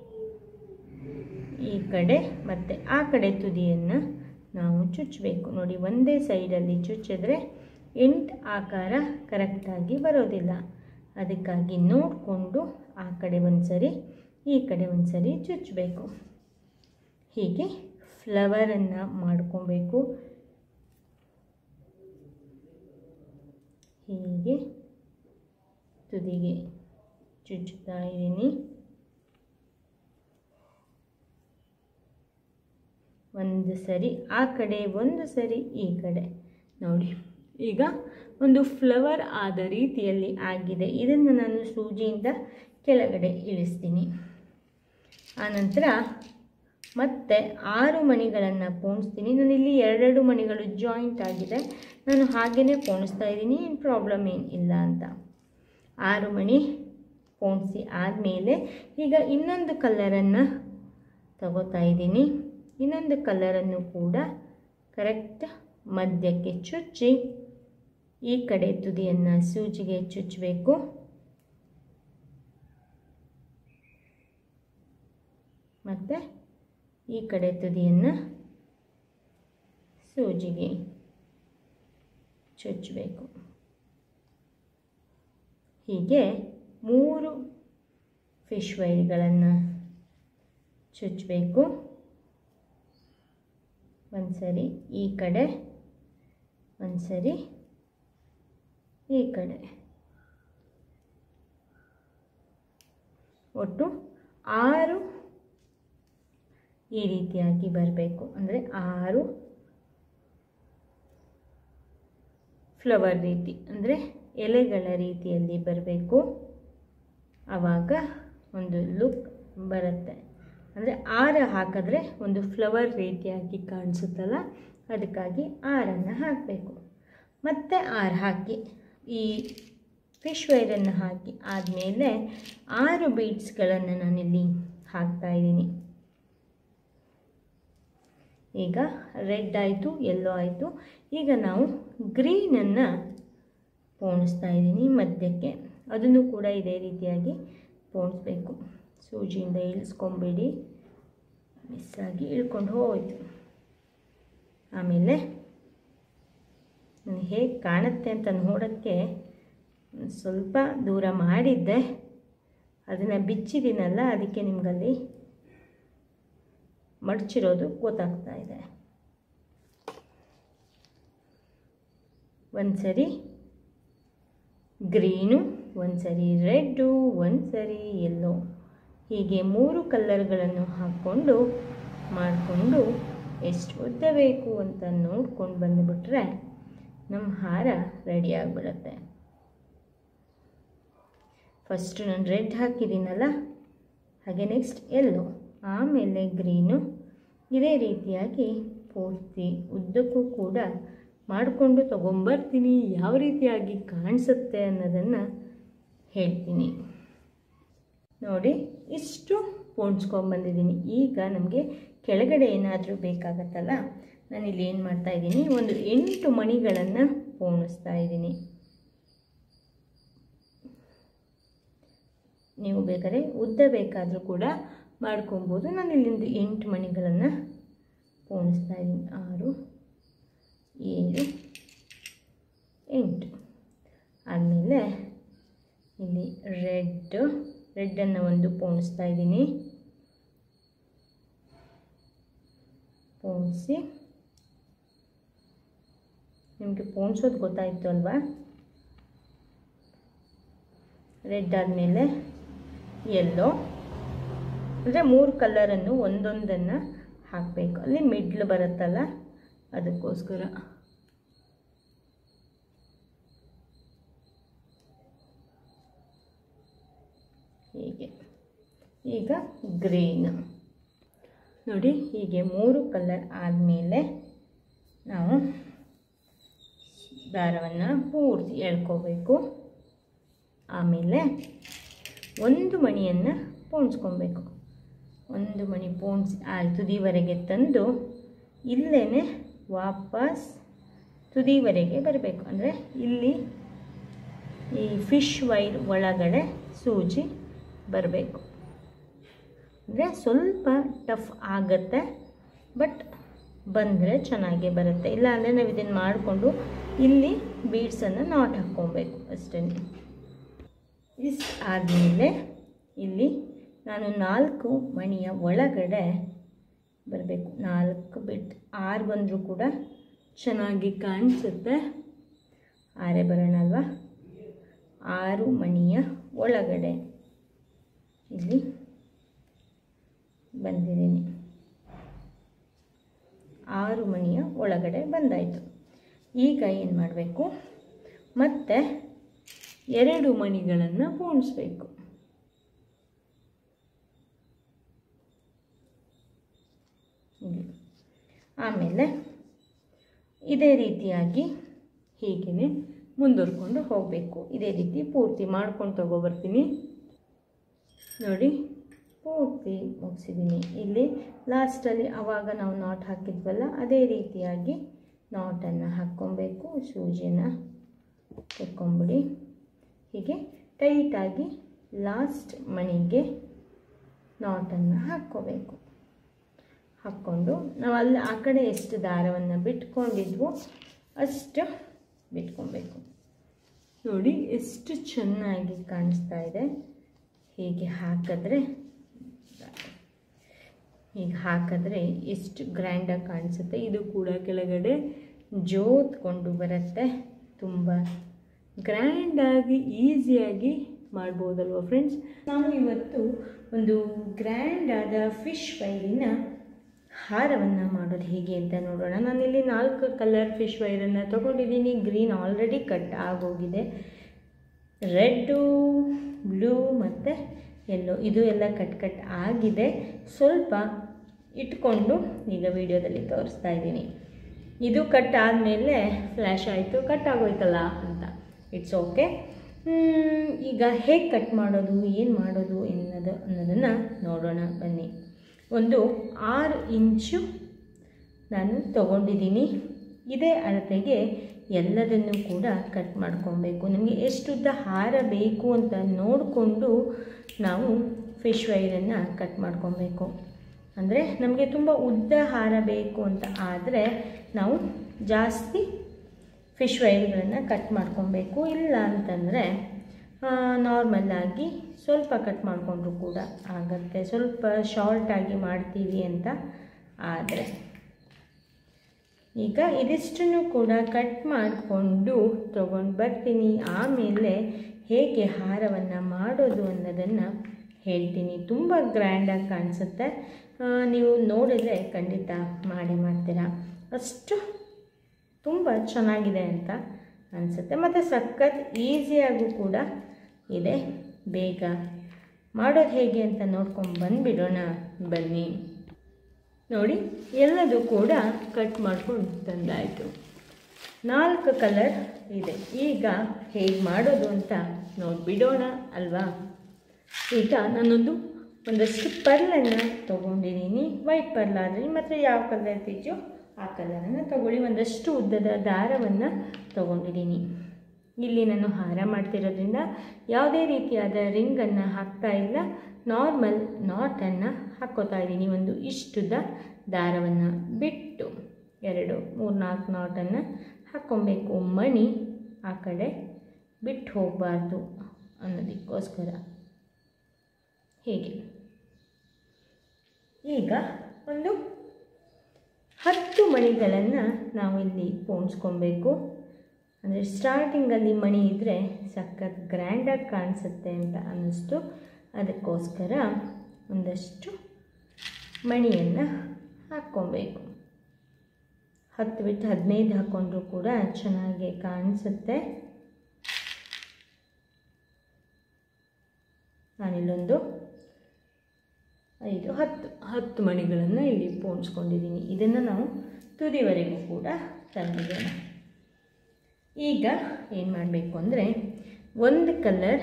ಈ ಕಡೆ ಮತ್ತು ಆ ಕಡೆ ತುದಿಯನ್ನು ನಾವು ಚುಚ್ಚಬೇಕು. ನೋಡಿ, ಒಂದೇ ಸೈಡಲ್ಲಿ ಚುಚ್ಚಿದ್ರೆ ಎಂಟು ಆಕಾರ ಕರೆಕ್ಟಾಗಿ ಬರೋದಿಲ್ಲ. ಅದಕ್ಕಾಗಿ ನೋಡಿಕೊಂಡು ಆ ಕಡೆ ಒಂದು ಸರಿ ಈ ಕಡೆ ಒಂದು ಸರಿ ಚುಚ್ಚಬೇಕು. ಹೀಗೆ ಫ್ಲವರನ್ನು ಮಾಡ್ಕೊಬೇಕು. ಹೀಗೆ ತುದಿಗೆ ಚುಚ್ಚುತ್ತಾ ಇದ್ದೀನಿ. ಒಂದು ಸರಿ ಆ ಕಡೆ ಒಂದು ಸರಿ ಈ ಕಡೆ. ನೋಡಿ, ಈಗ ಒಂದು ಫ್ಲವರ್ ಆದ ರೀತಿಯಲ್ಲಿ ಆಗಿದೆ. ಇದನ್ನು ನಾನು ಸೂಜಿಯಿಂದ ಕೆಳಗಡೆ ಇಳಿಸ್ತೀನಿ. ಆನಂತರ ಮತ್ತೆ ಆರು ಮಣಿಗಳನ್ನು ಪೋಣಿಸ್ತೀನಿ. ನಾನಿಲ್ಲಿ ಎರಡೆರಡು ಮಣಿಗಳು ಜಾಯಿಂಟ್ ಆಗಿದೆ, ನಾನು ಹಾಗೆಯೇ ಪೋಣಿಸ್ತಾ ಇದ್ದೀನಿ, ಏನು ಪ್ರಾಬ್ಲಮ್ ಏನು ಇಲ್ಲ ಅಂತ. ಆರು ಮಣಿ ಪೋಣಿಸಿ ಆದಮೇಲೆ ಈಗ ಇನ್ನೊಂದು ಕಲರನ್ನು ತಗೋತಾ ಇದ್ದೀನಿ. ಇನ್ನೊಂದು ಕಲರನ್ನು ಕೂಡ ಕರೆಕ್ಟ್ ಮಧ್ಯಕ್ಕೆ ಚುಚ್ಚಿ ಈ ಕಡೆ ತುದಿಯನ್ನು ಸೂಜಿಗೆ ಚುಚ್ಚಬೇಕು. ಮತ್ತು ಈ ಕಡೆ ತುದಿಯನ್ನು ಸೂಜಿಗೆ ಚುಚ್ಚಬೇಕು. ಹೀಗೆ ಮೂರು ಫಿಶ್ ವೈರ್ಗಳನ್ನು ಚುಚ್ಚಬೇಕು. ಒಂದು ಸರಿ ಈ ಕಡೆ, ಒಂದು ಸರಿ ಈ ಕಡೆ. ಒಟ್ಟು ಆರು ಈ ರೀತಿಯಾಗಿ ಬರಬೇಕು. ಅಂದರೆ ಆರು ಫ್ಲವರ್ ರೀತಿ, ಅಂದರೆ ಎಲೆಗಳ ರೀತಿಯಲ್ಲಿ ಬರಬೇಕು. ಆವಾಗ ಒಂದು ಲುಕ್ ಬರುತ್ತೆ. ಅಂದರೆ ಆರು ಹಾಕಿದ್ರೆ ಒಂದು ಫ್ಲವರ್ ರೀತಿಯಾಗಿ ಕಾಣಿಸುತ್ತಲ್ಲ, ಅದಕ್ಕಾಗಿ ಆರನ್ನು ಹಾಕಬೇಕು. ಮತ್ತು ಆರು ಹಾಕಿ ಈ ಫಿಶ್ ವೈರನ್ನು ಹಾಕಿ ಆದಮೇಲೆ ಆರು ಬೀಡ್ಸ್ಗಳನ್ನು ನಾನಿಲ್ಲಿ ಹಾಕ್ತಾಯಿದ್ದೀನಿ. ಈಗ ರೆಡ್ ಆಯಿತು, ಯೆಲ್ಲೋ ಆಯಿತು. ಈಗ ನಾವು ಗ್ರೀನನ್ನು ಪೋಣಿಸ್ತಾ ಇದ್ದೀನಿ ಮಧ್ಯಕ್ಕೆ. ಅದನ್ನು ಕೂಡ ಇದೇ ರೀತಿಯಾಗಿ ಪೋಣಿಸ್ಬೇಕು. ಸೂಜಿಯಿಂದ ಇಳಿಸ್ಕೊಂಬೇಡಿ, ಮಿಸ್ಸಾಗಿ ಇಳ್ಕೊಂಡು ಹೋಯಿತು. ಆಮೇಲೆ ನಾನು ಹೇಗೆ ಕಾಣುತ್ತೆ ಅಂತ ನೋಡೋಕ್ಕೆ ಸ್ವಲ್ಪ ದೂರ ಮಾಡಿದ್ದೆ, ಅದನ್ನು ಬಿಚ್ಚಿದ್ದೀನಲ್ಲ, ಅದಕ್ಕೆ ನಿಮಗಲ್ಲಿ ಮಡಚಿರೋದು ಗೊತ್ತಾಗ್ತಾ ಇದೆ. ಒಂದು ಸರಿ ಗ್ರೀನು, ಒಂದು ಸರಿ ರೆಡ್ಡು, ಒಂದು ಸರಿ ಯೆಲ್ಲೋ, ಹೀಗೆ ಮೂರು ಕಲರ್ಗಳನ್ನು ಹಾಕ್ಕೊಂಡು ಮಾಡಿಕೊಂಡು ಎಷ್ಟು ಉದ್ದ ಬೇಕು ಅಂತ ನೋಡ್ಕೊಂಡು ಬಂದುಬಿಟ್ರೆ ನಮ್ಮ ಹಾರ ರೆಡಿ ಆಗಿಬಿಡುತ್ತೆ. ಫಸ್ಟು ನಾನು ರೆಡ್ ಹಾಕಿದ್ದೀನಲ್ಲ, ಹಾಗೆ ನೆಕ್ಸ್ಟ್ ಯೆಲ್ಲೋ, ಆಮೇಲೆ ಗ್ರೀನು. ಇದೇ ರೀತಿಯಾಗಿ ಪೂರ್ತಿ ಉದ್ದಕ್ಕೂ ಕೂಡ ಮಾಡಿಕೊಂಡು ತೊಗೊಂಬರ್ತೀನಿ. ಯಾವ ರೀತಿಯಾಗಿ ಕಾಣಿಸುತ್ತೆ ಅನ್ನೋದನ್ನು ಹೇಳ್ತೀನಿ. ನೋಡಿ, ಇಷ್ಟು ಪೋಣಿಸ್ಕೊಂಬಂದಿದ್ದೀನಿ. ಈಗ ನಮಗೆ ಕೆಳಗಡೆ ಏನಾದರೂ ಬೇಕಾಗತ್ತಲ್ಲ, ನಾನಿಲ್ಲಿ ಏನು ಮಾಡ್ತಾಯಿದ್ದೀನಿ, ಒಂದು ಎಂಟು ಮಣಿಗಳನ್ನು ಪೋಣಿಸ್ತಾ ಇದ್ದೀನಿ. ನೀವು ಬೇಕಾದ್ರೆ ಉದ್ದ ಬೇಕಾದರೂ ಕೂಡ ಮಾಡ್ಕೊಬೋದು. ನಾನು ಇಲ್ಲಿಂದ ಎಂಟು ಮಣಿಗಳನ್ನು ಪೋಣಿಸ್ತಾ ಇದ್ದೀನಿ. ಆರು, ಏಳು, ಎಂಟು ಆದಮೇಲೆ ಇಲ್ಲಿ ರೆಡ್ ರೆಡ್ಡನ್ನು ಒಂದು ಪೋಣಿಸ್ತಾ ಇದ್ದೀನಿ. ಪೋಣಿಸಿ, ನಿಮಗೆ ಪೋಣಿಸೋದು ಗೊತ್ತಾಯಿತು ಅಲ್ವಾ? ರೆಡ್ ಆದಮೇಲೆ ಯೆಲ್ಲೋ, ಅಂದರೆ ಮೂರು ಕಲರನ್ನು ಒಂದೊಂದನ್ನು ಹಾಕಬೇಕು. ಅಲ್ಲಿ ಮಿಡ್ಲ್ ಬರುತ್ತಲ್ಲ, ಅದಕ್ಕೋಸ್ಕರ. ಹೀಗೆ. ಈಗ ಗ್ರೀನ್ ನೋಡಿ, ಹೀಗೆ ಮೂರು ಕಲರ್ ಆದಮೇಲೆ ನಾವು ದಾರವನ್ನು ಪೂರ್ತಿ ಎಳ್ಕೋಬೇಕು. ಆಮೇಲೆ ಒಂದು ಮಣಿಯನ್ನು ಪೋಣಿಸ್ಕೊಬೇಕು. ಒಂದು ಮಣಿ ಪೋಣಿಸಿ ಆ ತುದಿವರೆಗೆ ತಂದು ಇಲ್ಲೇ ವಾಪಸ್ ತುದಿವರೆಗೆ ಬರಬೇಕು. ಅಂದರೆ ಇಲ್ಲಿ ಈ ಫಿಶ್ ವೈರ್ ಒಳಗಡೆ ಸೂಜಿ ಬರಬೇಕು. ಅಂದರೆ ಸ್ವಲ್ಪ ಟಫ್ ಆಗುತ್ತೆ, ಬಟ್ ಬಂದರೆ ಚೆನ್ನಾಗೇ ಬರುತ್ತೆ. ಇಲ್ಲ ಅಂದರೆ ನಾವು ಇದನ್ನು ಮಾಡಿಕೊಂಡು ಇಲ್ಲಿ ಬೀಡ್ಸನ್ನು ನಾಟ್ ಹಾಕ್ಕೊಬೇಕು ಅಷ್ಟೇ. ಇಷ್ಟು ಆದಮೇಲೆ ಇಲ್ಲಿ ನಾನು ನಾಲ್ಕು ಮಣಿಯ ಒಳಗಡೆ ಬರಬೇಕು. ನಾಲ್ಕು ಬಿಟ್ಟು ಆರು ಬಂದರೂ ಕೂಡ ಚೆನ್ನಾಗಿ ಕಾಣಿಸುತ್ತೆ. ಆರೇ ಬರೋಣ ಅಲ್ವಾ? ಆರು ಮಣಿಯ ಒಳಗಡೆ ಇಲ್ಲಿ ಬಂದಿದ್ದೀನಿ. ಆರು ಮಣಿಯ ಒಳಗಡೆ ಬಂದಾಯಿತು. ಈಗ ಏನು ಮಾಡಬೇಕು, ಮತ್ತೆ ಎರಡು ಮಣಿಗಳನ್ನು ಪೋಣಿಸ್ಬೇಕು. ಆಮೇಲೆ ಇದೇ ರೀತಿಯಾಗಿ ಹೀಗೆ ಮುಂದುವರ್ಕೊಂಡು ಹೋಗಬೇಕು. ಇದೇ ರೀತಿ ಪೂರ್ತಿ ಮಾಡ್ಕೊಂಡು ತಗೊಬರ್ತೀನಿ. ನೋಡಿ, ಪೂರ್ತಿ ಮುಗಿಸಿದ್ದೀನಿ. ಇಲ್ಲಿ ಲಾಸ್ಟಲ್ಲಿ ಆವಾಗ ನಾವು ನಾಟ್ ಹಾಕಿದ್ವಲ್ಲ, ಅದೇ ರೀತಿಯಾಗಿ ನಾಟನ್ನು ಹಾಕ್ಕೊಬೇಕು. ಸೂಜಿನ ತೆಕ್ಕೊಂಬಿಡಿ. ಹೀಗೆ ಟೈಟಾಗಿ ಲಾಸ್ಟ್ ಮಣಿಗೆ ನಾಟನ್ನು ಹಾಕ್ಕೋಬೇಕು. ಹಾಕ್ಕೊಂಡು ನಾವು ಅಲ್ಲಿ ಆ ಕಡೆ ಎಷ್ಟು ದಾರವನ್ನು ಬಿಟ್ಕೊಂಡಿದ್ವೋ ಅಷ್ಟು ಬಿಟ್ಕೊಬೇಕು. ನೋಡಿ ಎಷ್ಟು ಚೆನ್ನಾಗಿ ಕಾಣಿಸ್ತಾ ಇದೆ. ಹೀಗೆ ಹಾಕಿದ್ರೆ ಹೀಗೆ ಹಾಕಿದ್ರೆ ಎಷ್ಟು ಗ್ರ್ಯಾಂಡಾಗಿ ಕಾಣಿಸುತ್ತೆ. ಇದು ಕೂಡ ಕೆಳಗಡೆ ಜೋತ್ಕೊಂಡು ಬರುತ್ತೆ. ತುಂಬ ಗ್ರ್ಯಾಂಡಾಗಿ ಈಸಿಯಾಗಿ ಮಾಡ್ಬೋದಲ್ವ ಫ್ರೆಂಡ್ಸ್? ನಾವು ಇವತ್ತು ಒಂದು ಗ್ರ್ಯಾಂಡಾದ ಫಿಶ್ ವೈರಿನ ಹಾರವನ್ನು ಮಾಡೋದು ಹೇಗೆ ಅಂತ ನೋಡೋಣ. ನಾನಿಲ್ಲಿ ನಾಲ್ಕು ಕಲರ್ ಫಿಶ್ ವೈರನ್ನು ತೊಗೊಂಡಿದ್ದೀನಿ. ಗ್ರೀನ್ ಆಲ್ರೆಡಿ ಕಟ್ ಆಗೋಗಿದೆ. ರೆಡ್ಡು, ಬ್ಲೂ ಮತ್ತು ಯೆಲ್ಲೋ ಇದು ಎಲ್ಲ ಕಟ್ ಕಟ್ ಆಗಿದೆ. ಸ್ವಲ್ಪ ಇಟ್ಕೊಂಡು ಈಗ ವಿಡಿಯೋದಲ್ಲಿ ತೋರಿಸ್ತಾ ಇದ್ದೀನಿ. ಇದು ಕಟ್ ಆದಮೇಲೆ ಫ್ಲ್ಯಾಶ್ ಆಯಿತು, ಕಟ್ ಆಗೋಯ್ತಲ್ಲ ಅಂತ. It's okay. ಈಗ ಹೇಗೆ ಕಟ್ ಮಾಡೋದು, ಏನು ಮಾಡೋದು ಎನ್ನೋದು ಅನ್ನೋದನ್ನು ನೋಡೋಣ ಬನ್ನಿ. ಒಂದು ಆರು ಇಂಚು ನಾನು ತಗೊಂಡಿದ್ದೀನಿ. ಇದೇ ಅಳತೆಗೆ ಎಲ್ಲದನ್ನು ಕೂಡ ಕಟ್ ಮಾಡ್ಕೊಬೇಕು. ನಮಗೆ ಎಷ್ಟು ಉದ್ದ ಹಾರ ಬೇಕು ಅಂತ ನೋಡಿಕೊಂಡು ನಾವು ಫಿಶ್ ವೈರನ್ನು ಕಟ್ ಮಾಡ್ಕೊಬೇಕು. ಅಂದರೆ ನಮಗೆ ತುಂಬ ಉದ್ದ ಹಾರ ಬೇಕು ಅಂತ ಆದರೆ ನಾವು ಜಾಸ್ತಿ ಫಿಶ್ ವೈರ್ಗಳನ್ನು ಕಟ್ ಮಾಡ್ಕೊಬೇಕು. ಇಲ್ಲ ಅಂತಂದರೆ ನಾರ್ಮಲ್ಲಾಗಿ ಸ್ವಲ್ಪ ಕಟ್ ಮಾಡಿಕೊಂಡ್ರೂ ಕೂಡ ಆಗುತ್ತೆ. ಸ್ವಲ್ಪ ಶಾರ್ಟಾಗಿ ಮಾಡ್ತೀವಿ ಅಂತ ಆದರೆ ಈಗ ಇದಿಷ್ಟನ್ನು ಕೂಡ ಕಟ್ ಮಾಡಿಕೊಂಡು ತೊಗೊಂಡು ಬರ್ತೀನಿ. ಆಮೇಲೆ ಹೇಗೆ ಹಾರವನ್ನು ಮಾಡೋದು ಅನ್ನೋದನ್ನು ಹೇಳ್ತೀನಿ. ತುಂಬ ಗ್ರ್ಯಾಂಡಾಗಿ ಕಾಣಿಸುತ್ತೆ. ನೀವು ನೋಡಿದರೆ ಖಂಡಿತ ಮಾಡೇ ಮಾಡ್ತೀರಾ. ಅಷ್ಟು ತುಂಬ ಚೆನ್ನಾಗಿದೆ ಅಂತ ಅನಿಸುತ್ತೆ. ಮತ್ತು ಸಖತ್ ಈಸಿಯಾಗೂ ಕೂಡ ಇದೆ. ಬೇಗ ಮಾಡೋದು ಹೇಗೆ ಅಂತ ನೋಡ್ಕೊಂಡು ಬಂದುಬಿಡೋಣ ಬನ್ನಿ. ನೋಡಿ, ಎಲ್ಲದೂ ಕೂಡ ಕಟ್ ಮಾಡ್ಕೊಂಡು ತಂದಾಯಿತು. ನಾಲ್ಕು ಕಲರ್ ಇದೆ. ಈಗ ಹೇಗೆ ಮಾಡೋದು ಅಂತ ನೋಡಿಬಿಡೋಣ ಅಲ್ವಾ? ಈಗ ನಾನೊಂದು ಒಂದಷ್ಟು ಪರ್ಲನ್ನು ತೊಗೊಂಡಿದ್ದೀನಿ. ವೈಟ್ ಪರ್ಲ್ ಆದರೆ ನಿಮ್ಮ ಹತ್ರ ಯಾವ ಕಲರ್ ಇರ್ತಿದ್ಯೋ ಆ ಕಲರನ್ನು ತೊಗೊಳ್ಳಿ. ಒಂದಷ್ಟು ಉದ್ದದ ದಾರವನ್ನು ತೊಗೊಂಡಿದ್ದೀನಿ. ಇಲ್ಲಿ ನಾನು ಹಾರ ಮಾಡ್ತಿರೋದ್ರಿಂದ ಯಾವುದೇ ರೀತಿಯಾದ ರಿಂಗನ್ನು ಹಾಕ್ತಾ ಇಲ್ಲ, ನಾರ್ಮಲ್ ನಾಟನ್ನು ಹಾಕ್ಕೋತಾ ಇದ್ದೀನಿ. ಒಂದು ಇಷ್ಟುದ ದಾರವನ್ನು ಬಿಟ್ಟು ಎರಡು ಮೂರು ನಾಲ್ಕು ನಾಟನ್ನು ಹಾಕ್ಕೊಬೇಕು. ಮಣಿ ಆ ಕಡೆ ಬಿಟ್ಟು ಹೋಗಬಾರ್ದು ಅನ್ನೋದಕ್ಕೋಸ್ಕರ ಹೀಗೆ. ಈಗ ಒಂದು ಹತ್ತು ಮಣಿಗಳನ್ನು ನಾವು ಇಲ್ಲಿ ಪೋಣಿಸ್ಕೊಬೇಕು. ಅಂದರೆ ಸ್ಟಾರ್ಟಿಂಗಲ್ಲಿ ಮಣಿ ಇದ್ದರೆ ಸಖತ್ ಗ್ರ್ಯಾಂಡಾಗಿ ಕಾಣಿಸುತ್ತೆ ಅಂತ ಅನ್ನಿಸ್ತು. ಅದಕ್ಕೋಸ್ಕರ ಒಂದಷ್ಟು ಮಣಿಯನ್ನು ಹಾಕ್ಕೊಬೇಕು. ಹತ್ತು ಬಿಟ್ಟು ಹದಿನೈದು ಹಾಕ್ಕೊಂಡ್ರೂ ಕೂಡ ಚೆನ್ನಾಗಿ ಕಾಣಿಸುತ್ತೆ. ನಾನಿಲ್ಲೊಂದು ಐದು ಹತ್ತು ಹತ್ತು ಮಣಿಗಳನ್ನು ಇಲ್ಲಿ ಪೋಣಿಸ್ಕೊಂಡಿದ್ದೀನಿ. ಇದನ್ನು ನಾವು ತುದಿವರೆಗೂ ಕೂಡ ತಂದಿದ್ದೇನೆ. ಈಗ ಏನು ಮಾಡಬೇಕು ಅಂದರೆ ಒಂದು ಕಲರ್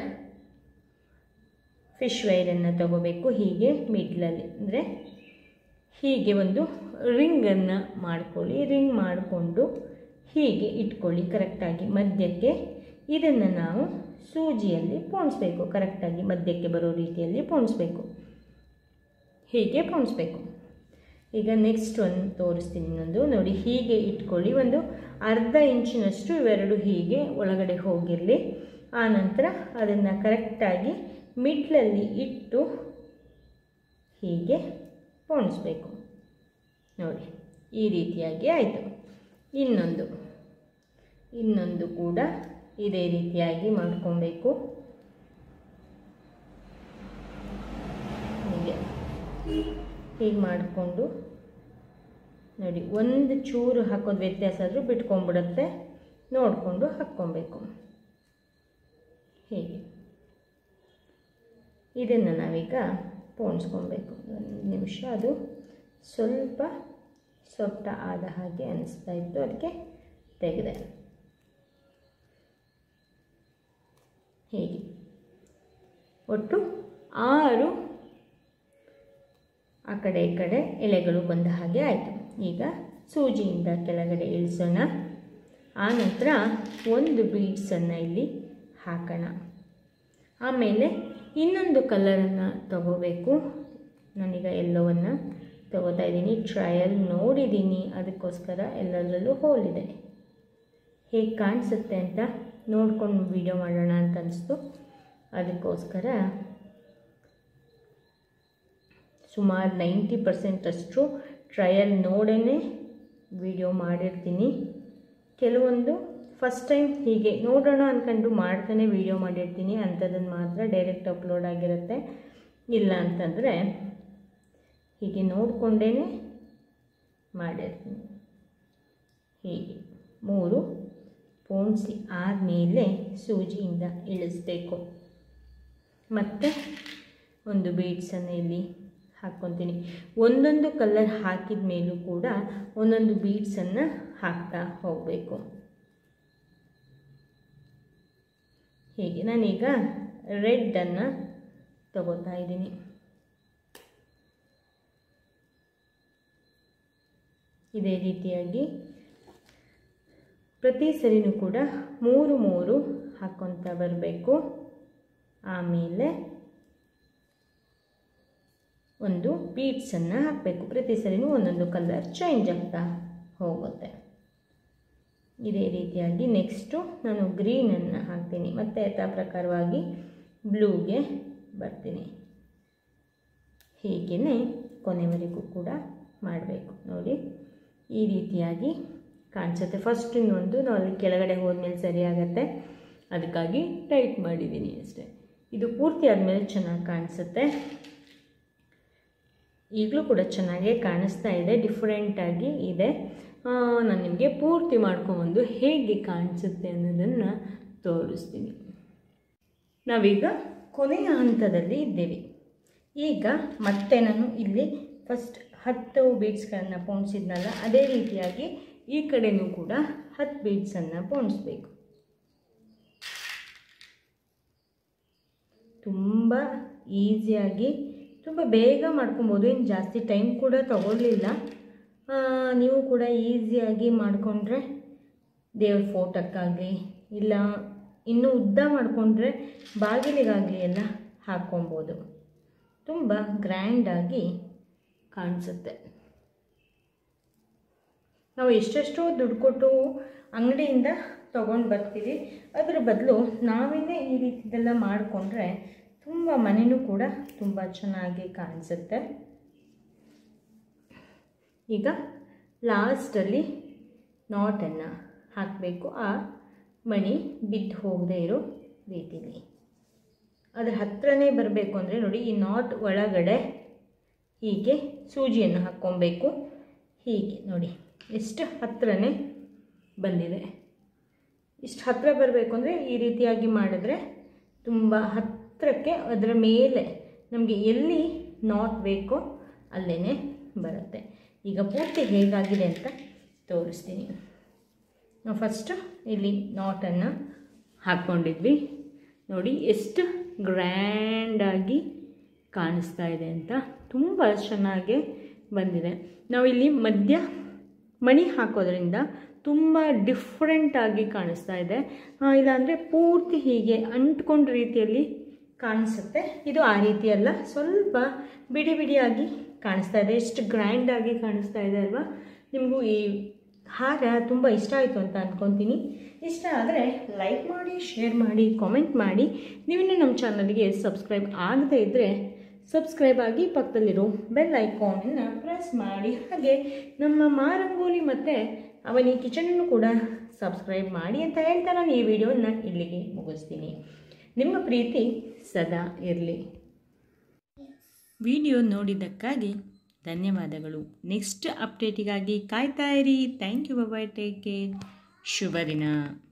ಫಿಶ್ ವೈರನ್ನು ತಗೋಬೇಕು. ಹೀಗೆ ಮಿಡ್ಲಲ್ಲಿ ಅಂದರೆ ಹೀಗೆ ಒಂದು ರಿಂಗನ್ನು ಮಾಡ್ಕೊಳ್ಳಿ. ರಿಂಗ್ ಮಾಡಿಕೊಂಡು ಹೀಗೆ ಇಟ್ಕೊಳ್ಳಿ ಕರೆಕ್ಟಾಗಿ ಮಧ್ಯಕ್ಕೆ. ಇದನ್ನು ನಾವು ಸೂಜಿಯಲ್ಲಿ ಪೋಣಿಸ್ಬೇಕು. ಕರೆಕ್ಟಾಗಿ ಮಧ್ಯಕ್ಕೆ ಬರೋ ರೀತಿಯಲ್ಲಿ ಪೋಣಿಸ್ಬೇಕು. ಹೀಗೆ ಪೋಣಿಸ್ಬೇಕು. ಈಗ ನೆಕ್ಸ್ಟ್ ಒಂದು ತೋರಿಸ್ತೀನಿ. ಇನ್ನೊಂದು ನೋಡಿ, ಹೀಗೆ ಇಟ್ಕೊಳ್ಳಿ. ಒಂದು ಅರ್ಧ ಇಂಚಿನಷ್ಟು ಇವೆರಡು ಹೀಗೆ ಒಳಗಡೆ ಹೋಗಿರಲಿ. ಆನಂತರ ಅದನ್ನು ಕರೆಕ್ಟಾಗಿ ಮಿಡ್ಲಲ್ಲಿ ಇಟ್ಟು ಹೀಗೆ ಪೋಣಿಸ್ಬೇಕು. ನೋಡಿ ಈ ರೀತಿಯಾಗಿ ಆಯಿತು. ಇನ್ನೊಂದು ಇನ್ನೊಂದು ಕೂಡ ಇದೇ ರೀತಿಯಾಗಿ ಮಾಡ್ಕೊಬೇಕು. ಹೀಗೆ ಹೀಗೆ ಮಾಡಿಕೊಂಡು ನೋಡಿ, ಒಂದು ಚೂರು ಹಾಕೋದು ವ್ಯತ್ಯಾಸ ಆದರೂ ಬಿಟ್ಕೊಂಡ್ಬಿಡುತ್ತೆ, ನೋಡಿಕೊಂಡು ಹಾಕ್ಕೊಬೇಕು. ಹೀಗೆ ಇದನ್ನು ನಾವೀಗ ಪೋಣಿಸ್ಕೊಬೇಕು. ಒಂದು ನಿಮಿಷ, ಅದು ಸ್ವಲ್ಪ ಸೊಟ್ಟ ಆದ ಹಾಗೆ ಅನಿಸ್ತಾ ಇತ್ತು, ಅದಕ್ಕೆ ತೆಗೆದೆ. ಹೀಗೆ ಒಟ್ಟು ಆರು ಆ ಕಡೆ ಈ ಕಡೆ ಎಲೆಗಳು ಬಂದ ಹಾಗೆ ಆಯಿತು. ಈಗ ಸೂಜಿಯಿಂದ ಕೆಳಗಡೆ ಇಳಿಸೋಣ. ಆನಂತರ ಒಂದು ಬೀಡ್ಸನ್ನು ಇಲ್ಲಿ ಹಾಕೋಣ. ಆಮೇಲೆ ಇನ್ನೊಂದು ಕಲರನ್ನು ತಗೋಬೇಕು. ನಾನೀಗ ಎಲ್ಲವನ್ನು ತಗೋತಾ ಇದ್ದೀನಿ. ಟ್ರಯಲ್ ನೋಡಿದ್ದೀನಿ, ಅದಕ್ಕೋಸ್ಕರ ಎಲ್ಲದರಲ್ಲೂ ಹೋಲಿದೆ. ಹೇಗೆ ಕಾಣಿಸುತ್ತೆ ಅಂತ ನೋಡ್ಕೊಂಡು ವಿಡಿಯೋ ಮಾಡೋಣ ಅಂತ ಅನಿಸ್ತು. ಅದಕ್ಕೋಸ್ಕರ ಸುಮಾರು ನೈಂಟಿ ಪರ್ಸೆಂಟಷ್ಟು ಟ್ರಯಲ್ ನೋಡೇ ವಿಡಿಯೋ ಮಾಡಿರ್ತೀನಿ. ಕೆಲವೊಂದು ಫಸ್ಟ್ ಟೈಮ್ ಹೀಗೆ ನೋಡೋಣ ಅಂದ್ಕೊಂಡು ಮಾಡ್ತಾನೆ ವಿಡಿಯೋ ಮಾಡಿರ್ತೀನಿ. ಅಂಥದ್ದನ್ನು ಮಾತ್ರ ಡೈರೆಕ್ಟ್ ಅಪ್ಲೋಡ್ ಆಗಿರುತ್ತೆ. ಇಲ್ಲ ಅಂತಂದರೆ ಹೀಗೆ ನೋಡಿಕೊಂಡೇ ಮಾಡಿರ್ತೀನಿ. ಹೀಗೆ ಮೂರು ಪೋಣಿಸಿ ಆದಮೇಲೆ ಸೂಜಿಯಿಂದ ಇಳಿಸ್ಬೇಕು. ಮತ್ತು ಒಂದು ಬೀಡ್ಸನ್ನು ಇಲ್ಲಿ ಹಾಕ್ಕೊತೀನಿ. ಒಂದೊಂದು ಕಲರ್ ಹಾಕಿದ ಮೇಲೂ ಕೂಡ ಒಂದೊಂದು ಬೀಡ್ಸನ್ನು ಹಾಕ್ತಾ ಹೋಗಬೇಕು. ಹೀಗೆ ನಾನೀಗ ರೆಡ್ಡನ್ನು ತಗೋತಾ ಇದ್ದೀನಿ. ಇದೇ ರೀತಿಯಾಗಿ ಪ್ರತಿ ಸರಿನೂ ಕೂಡ ಮೂರು ಮೂರು ಹಾಕ್ಕೊತಾ ಬರಬೇಕು. ಆಮೇಲೆ ಒಂದು ಬೀಡ್ಸನ್ನು ಹಾಕಬೇಕು. ಪ್ರತಿ ಸರಿನೂ ಒಂದೊಂದು ಕಲರ್ ಚೇಂಜ್ ಆಗ್ತಾ ಹೋಗುತ್ತೆ. ಇದೇ ರೀತಿಯಾಗಿ ನೆಕ್ಸ್ಟು ನಾನು ಗ್ರೀನನ್ನು ಹಾಕ್ತೀನಿ. ಮತ್ತು ಯಥಾ ಪ್ರಕಾರವಾಗಿ ಬ್ಲೂಗೆ ಬರ್ತೀನಿ. ಹೀಗೇ ಕೊನೆವರೆಗೂ ಕೂಡ ಮಾಡಬೇಕು. ನೋಡಿ ಈ ರೀತಿಯಾಗಿ ಕಾಣಿಸುತ್ತೆ. ಫಸ್ಟ್ ಇನ್ನೊಂದು ನಾವು ಅಲ್ಲಿ ಕೆಳಗಡೆ ಹೋದ್ಮೇಲೆ ಸರಿಯಾಗತ್ತೆ, ಅದಕ್ಕಾಗಿ ಟೈಟ್ ಮಾಡಿದ್ದೀನಿ ಅಷ್ಟೇ. ಇದು ಪೂರ್ತಿ ಆದಮೇಲೆ ಚೆನ್ನಾಗಿ ಕಾಣಿಸುತ್ತೆ. ಈಗಲೂ ಕೂಡ ಚೆನ್ನಾಗೇ ಕಾಣಿಸ್ತಾ ಇದೆ, ಡಿಫ್ರೆಂಟಾಗಿ ಇದೆ. ನಾನು ನಿಮಗೆ ಪೂರ್ತಿ ಮಾಡ್ಕೊಂಬಂದು ಹೇಗೆ ಕಾಣಿಸುತ್ತೆ ಅನ್ನೋದನ್ನು ತೋರಿಸ್ತೀನಿ. ನಾವೀಗ ಕೊನೆಯ ಹಂತದಲ್ಲಿ ಇದ್ದೇವೆ. ಈಗ ಮತ್ತೆ ನಾನು ಇಲ್ಲಿ ಫಸ್ಟ್ ಹತ್ತು ಬೀಡ್ಸ್ಗಳನ್ನು ಪೋಣಿಸಿದ್ನಲ್ಲ, ಅದೇ ರೀತಿಯಾಗಿ ಈ ಕಡೆಯೂ ಕೂಡ ಹತ್ತು ಬೀಡ್ಸನ್ನು ಪೋಣಿಸ್ಬೇಕು. ತುಂಬ ಈಸಿಯಾಗಿ ತುಂಬ ಬೇಗ ಮಾಡ್ಕೊಬೋದು, ಏನು ಜಾಸ್ತಿ ಟೈಮ್ ಕೂಡ ತಗೊಳ್ಳಿಲ್ಲ. ನೀವು ಕೂಡ ಈಸಿಯಾಗಿ ಮಾಡಿಕೊಂಡ್ರೆ ದೇವ್ರ ಫೋಟೋಕ್ಕಾಗಲಿ ಇಲ್ಲ ಇನ್ನೂ ಉದ್ದ ಮಾಡಿಕೊಂಡ್ರೆ ಬಾಗಿಲಿಗಾಗಲಿ ಎಲ್ಲ ಹಾಕ್ಕೊಬೋದು. ತುಂಬ ಗ್ರ್ಯಾಂಡಾಗಿ ಕಾಣಿಸುತ್ತೆ. ನಾವು ಎಷ್ಟೆಷ್ಟೋ ದುಡ್ಡು ಕೊಟ್ಟು ಅಂಗಡಿಯಿಂದ ತೊಗೊಂಡು ಬರ್ತೀವಿ, ಅದರ ಬದಲು ನಾವೇ ಈ ರೀತಿದೆಲ್ಲ ಮಾಡಿಕೊಂಡ್ರೆ ತುಂಬ ಮನೆಯೂ ಕೂಡ ತುಂಬ ಚೆನ್ನಾಗಿ ಕಾಣಿಸುತ್ತೆ. ಈಗ ಲಾಸ್ಟಲ್ಲಿ ನಾಟನ್ನು ಹಾಕಬೇಕು, ಆ ಮಣಿ ಬಿದ್ದು ಹೋಗದೇ ಇರೋ ರೀತಿಲಿ. ಅದರ ಹತ್ರನೇ ಬರಬೇಕು ಅಂದರೆ ನೋಡಿ, ಈ ನಾಟ್ ಒಳಗಡೆ ಹೀಗೆ ಸೂಜಿಯನ್ನು ಹಾಕ್ಕೊಬೇಕು. ಹೀಗೆ ನೋಡಿ ಎಷ್ಟು ಹತ್ರನೇ ಬಂದಿದೆ. ಇಷ್ಟು ಹತ್ತಿರ ಬರಬೇಕು ಅಂದರೆ ಈ ರೀತಿಯಾಗಿ ಮಾಡಿದ್ರೆ ತುಂಬ ಹತ್ತಿರಕ್ಕೆ ಅದರ ಮೇಲೆ ನಮಗೆ ಎಲ್ಲಿ ನಾಟ್ ಬೇಕೋ ಅಲ್ಲೇ ಬರುತ್ತೆ. ಈಗ ಪೂರ್ತಿ ಹೇಗಾಗಿದೆ ಅಂತ ತೋರಿಸ್ತೀನಿ. ನಾವು ಫಸ್ಟು ಇಲ್ಲಿ ನಾಟನ್ನು ಹಾಕ್ಕೊಂಡಿದ್ವಿ ನೋಡಿ, ಎಷ್ಟು ಗ್ರ್ಯಾಂಡಾಗಿ ಕಾಣಿಸ್ತಾ ಇದೆ ಅಂತ, ತುಂಬ ಚೆನ್ನಾಗಿ ಬಂದಿದೆ. ನಾವಿಲ್ಲಿ ಮಧ್ಯ ಮಣಿ ಹಾಕೋದ್ರಿಂದ ತುಂಬ ಡಿಫ್ರೆಂಟಾಗಿ ಕಾಣಿಸ್ತಾ ಇದೆ. ಇಲ್ಲಾಂದರೆ ಪೂರ್ತಿ ಹೀಗೆ ಅಂಟ್ಕೊಂಡ ರೀತಿಯಲ್ಲಿ ಕಾಣಿಸುತ್ತೆ. ಇದು ಆ ರೀತಿಯಲ್ಲ, ಸ್ವಲ್ಪ ಬಿಡಿ ಬಿಡಿಯಾಗಿ ಕಾಣಿಸ್ತಾ ಇದೆ. ಎಷ್ಟು ಗ್ರ್ಯಾಂಡಾಗಿ ಕಾಣಿಸ್ತಾ ಇದೆ ಅಲ್ವಾ? ನಿಮಗೂ ಈ ಹಾರ ತುಂಬ ಇಷ್ಟ ಆಯಿತು ಅಂತ ಅಂದ್ಕೊತೀನಿ. ಇಷ್ಟ ಆದರೆ ಲೈಕ್ ಮಾಡಿ, ಶೇರ್ ಮಾಡಿ, ಕಾಮೆಂಟ್ ಮಾಡಿ. ನೀವಿನ್ನೂ ನಮ್ಮ ಚಾನಲ್ಗೆ ಸಬ್ಸ್ಕ್ರೈಬ್ ಆಗದೇ ಇದ್ದರೆ ಸಬ್ಸ್ಕ್ರೈಬ್ ಆಗಿ ಪಕ್ಕದಲ್ಲಿರೋ ಬೆಲ್ ಐಕಾನನ್ನು ಪ್ರೆಸ್ ಮಾಡಿ. ಹಾಗೆ ನಮ್ಮ ಮಾರಂಗೋಲಿ ಮತ್ತು ಅವನಿ ಕಿಚನನ್ನು ಕೂಡ ಸಬ್ಸ್ಕ್ರೈಬ್ ಮಾಡಿ ಅಂತ ಹೇಳ್ತಾ ನಾನು ಈ ವಿಡಿಯೋನ ಇಲ್ಲಿಗೆ ಮುಗಿಸ್ತೀನಿ. ನಿಮ್ಮ ಪ್ರೀತಿ ಸದಾ ಇರಲಿ. ವಿಡಿಯೋ ನೋಡಿದ್ದಕ್ಕಾಗಿ ಧನ್ಯವಾದಗಳು. ನೆಕ್ಸ್ಟ್ ಅಪ್ಡೇಟಿಗಾಗಿ ಕಾಯ್ತಾ ಇರಿ. Thank you. Bye, take care. ಶುಭ ದಿನ.